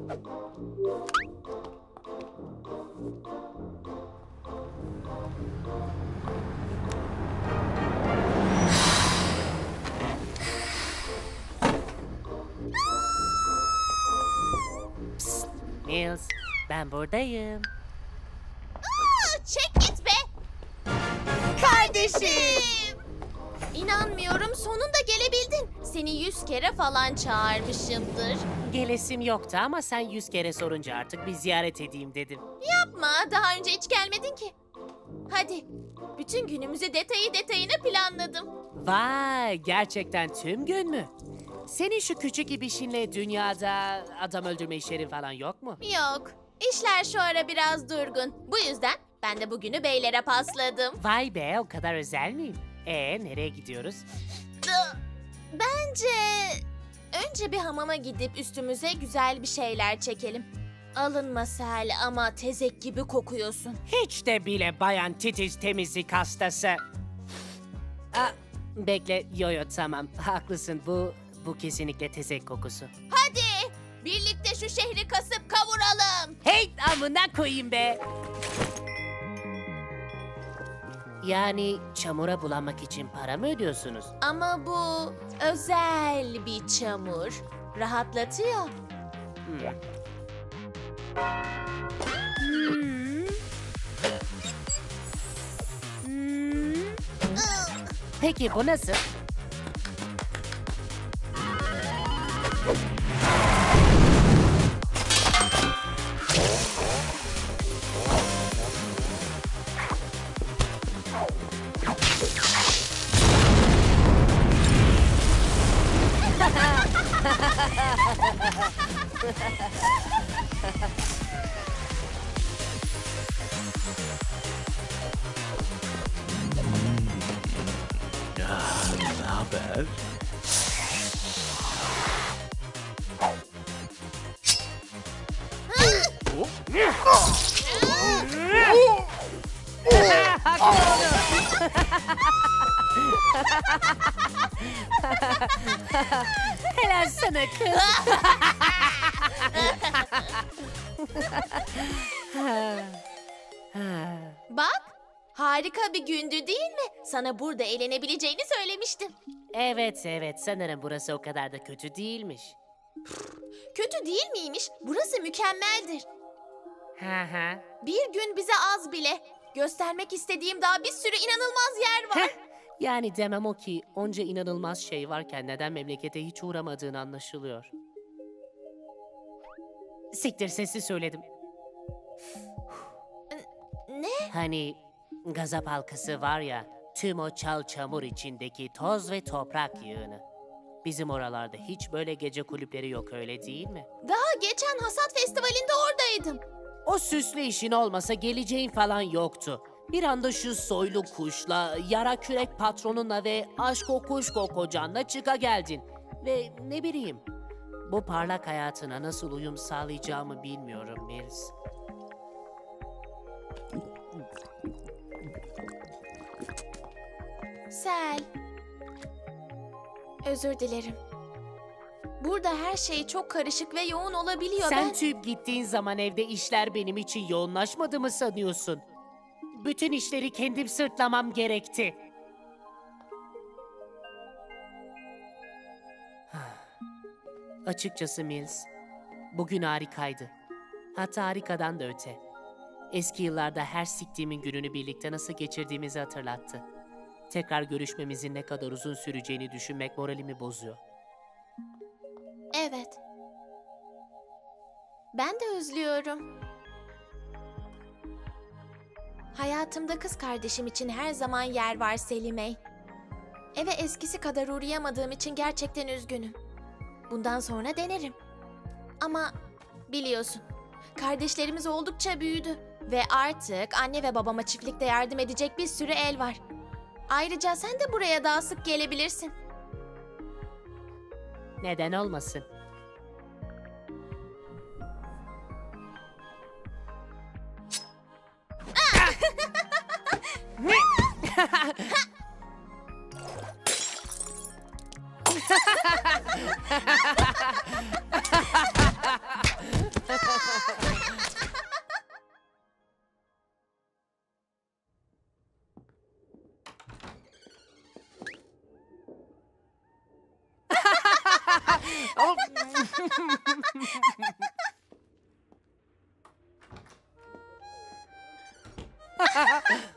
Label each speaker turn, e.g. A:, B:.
A: Psst, Mills, ben buradayım.
B: Çek git be! Kardeşim! İnanmıyorum, sonunda gelebildin. Seni 100 kere falan çağırmışımdır.
A: Gelesim yoktu ama sen 100 kere sorunca artık bir ziyaret edeyim dedim.
B: Yapma, daha önce hiç gelmedin ki. Hadi, bütün günümüzü detayına planladım.
A: Vay, gerçekten tüm gün mü? Senin şu küçük ibişinle dünyada adam öldürme işleri falan yok mu?
B: Yok, işler şu ara biraz durgun. Bu yüzden ben de bugünü beylere pasladım.
A: Vay be, o kadar özel miyim? Nereye gidiyoruz?
B: Bence önce bir hamama gidip üstümüze güzel bir şeyler çekelim. Alınma Sel, ama tezek gibi kokuyorsun.
A: Hiç de bile bayan titiz temizlik hastası. Bekle, yo tamam, haklısın, bu kesinlikle tezek kokusu.
B: Hadi birlikte şu şehri kasıp kavuralım.
A: Hey, amına koyayım be! Yani çamura bulanmak için para mı ödüyorsunuz?
B: Ama bu özel bir çamur. Rahatlatıyor.
A: Peki bu nasıl?
C: Ne haber?
A: Helal sana kız.
B: Bak, harika bir gündü değil mi? Sana burada eğlenebileceğini söylemiştim.
A: Evet, sanırım burası o kadar da kötü değilmiş.
B: Kötü değil miymiş? Burası mükemmeldir. Bir gün bize az bile. Göstermek istediğim daha bir sürü inanılmaz yer var.
A: Yani demem o ki onca inanılmaz şey varken neden memlekete hiç uğramadığın anlaşılıyor. Siktir, sesi söyledim.
B: Ne?
A: Hani gazap halkası var ya, tüm o çal çamur içindeki toz ve toprak yığını. Bizim oralarda hiç böyle gece kulüpleri yok, öyle değil mi?
B: Daha geçen hasat festivalinde oradaydım.
A: O süslü işin olmasa geleceğin falan yoktu. Bir anda şu soylu kuşla, yara kürek patronunla ve aşk o kuş kocanla çıka geldin. Ve ne bileyim, bu parlak hayatına nasıl uyum sağlayacağımı bilmiyorum Mills.
B: Sel. Özür dilerim. Burada her şey çok karışık ve yoğun olabiliyor.
A: Sen tüyüp gittiğin zaman evde işler benim için yoğunlaşmadı mı sanıyorsun? Bütün işleri kendim sırtlamam gerekti. Açıkçası Mills, bugün harikaydı. Hatta harikadan da öte. Eski yıllarda her siktiğimin gününü birlikte nasıl geçirdiğimizi hatırlattı. Tekrar görüşmemizin ne kadar uzun süreceğini düşünmek moralimi bozuyor.
B: Evet. Ben de özlüyorum. Hayatımda kız kardeşim için her zaman yer var Selimey. Eve eskisi kadar uğrayamadığım için gerçekten üzgünüm. Bundan sonra denerim. Ama biliyorsun, kardeşlerimiz oldukça büyüdü. Ve artık anne ve babama çiftlikte yardım edecek bir sürü el var. Ayrıca sen de buraya daha sık gelebilirsin.
A: Neden olmasın?
C: Ama